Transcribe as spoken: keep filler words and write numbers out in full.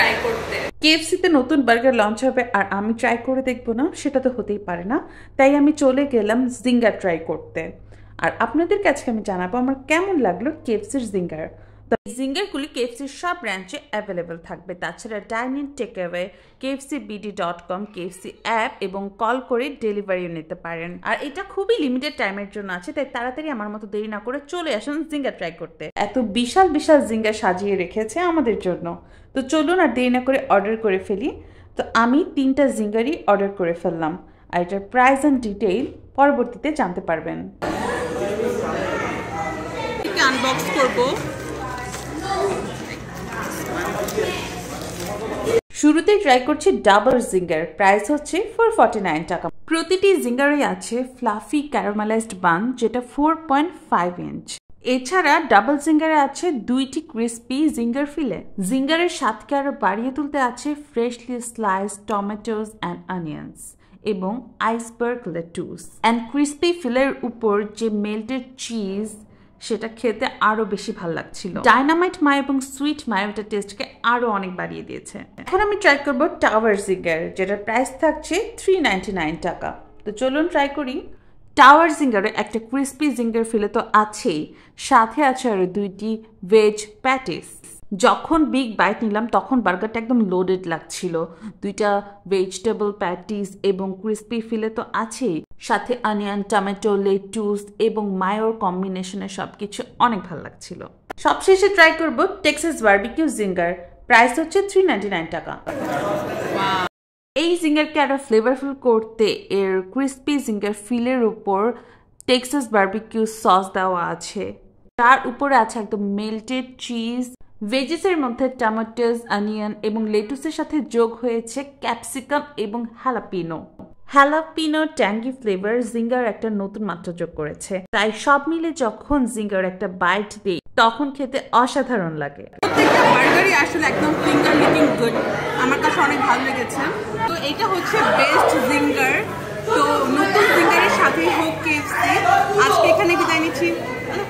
Try করতে। কেএফসিতে নতুন burger launch হবে আর আমি ট্রাই করে দেখবো না, সেটা তো হতেই পারে না। তাই আমি চলে গেলাম জিঙ্গার ট্রাই করতে। আর আপনাদের কাছে আমি জানাবো আমার কেমন লাগলো কেএফসির জিঙ্গার। তো জিঙ্গারগুলি কেএফসির সব ব্রাঞ্চে অ্যাভেলেবেল থাকবে। তাছাড়া dining takeaway, KFC BD dot com, KFC app এবং কল করে ডেলিভারিও নিতে পারেন। আর এটা খুবই লিমিটেড টাইমের জন্য আছে, তাই তাড়াতাড়ি আমার মতো দেরি না করে চলে আসুন জিঙ্গার ট্রাই করতে। এত বিশাল বিশাল জিঙ্গার সাজিয়ে রেখেছে আমাদের জন্য। তো চলুন আর দেরি না করে অর্ডার করে ফেলি। তো আমি তিনটা জিঙ্গারই অর্ডার করে ফেললাম, আর এটার প্রাইস অ্যান্ড ডিটেইল পরবর্তীতে জানতে পারবেন। আনবক্স করব। শুরুতেই ট্রাই করছি ডাবল জিঙ্গার। প্রাইস হচ্ছে ফোর ফর্টি নাইন টাকা। প্রতিটি জিঙ্গারে আছে ফ্লাফি ক্যারামেলাইজড বান, যেটা ফোর পয়েন্ট ফাইভ ইঞ্চ। এছাড়া ডাবল জিঙ্গারে আছে দুইটি ক্রিস্পি জিঙ্গার ফিলে। জিঙ্গারের স্বাদকে আরো বাড়িয়ে তুলতে আছে freshly slice tomatoes and onions এবং আইসবার্গ লেটুস। অ্যান্ড ক্রিস্পি ফিলের উপর যে মেল্টেড চিজ, সেটা খেতে আরো বেশি ভালো লাগছিল। ডাইনামাইট মায় এবং সুইট মায়োটা টেস্টকে আরো অনেক বাড়িয়ে দিয়েছে। এখন আমি ট্রাই করব টাওয়ার জিঙ্গার, যেটার প্রাইস থাকছে থ্রি নাইনটি নাইন টাকা। তো চলুন ট্রাই করি। টাওয়ার জিঙ্গারে একটা ক্রিস্পি জিঙ্গার ফিলে তো আছেই, সাথে আছে আরো দুইটি ভেজ প্যাটিস। যখন বিগ বাইট নিলাম তখন বার্গারটা একদম লোডেড লাগছিল। দুইটা ভেজিটেবল প্যাটিস এবং ক্রিস্পি ফিলে তো আছেই, সাথে অনিয়ন, টমেটো, লেটুস এবং মায়োর কম্বিনেশনে সবকিছু অনেক ভালো লাগছিল। সবশেষে ট্রাই করব টেক্সাস বারবিকিউ জিঙ্গার। প্রাইস হচ্ছে থ্রি নাইনটি নাইন টাকা। এই জিঙ্গারকে আরো ফ্লেভারফুল করতে এর ক্রিস্পি জিঙ্গার ফিলের উপর টেক্সাস বারবিকিউ সস দেওয়া আছে। তার উপরে আছে একদম মেল্টেড চিজ। ভেজিসের মধ্যে টমেটোস, অনিয়ন এবং লেটুসের সাথে যোগ হয়েছে ক্যাপসিকাম এবং jalapeno. Jalapeno tangy flavour zinger একটা নতুন মাত্রা যোগ করেছে। তাই সব মিলে যখন জিঙ্গার একটা বাইট দেই তখন খেতে অসাধারণ লাগে। প্রত্যেকটা বার্গারই আসলে একদম ফিঙ্গার লিকিং গুড, আমার কাছে অনেক ভালো লেগেছে। তো এটা হচ্ছে বেস্ট জিঙ্গার। তো নতুন জিঙ্গারের সাথেই হোক কেএফসি। আজকে এখানে বিদায় নিচ্ছি।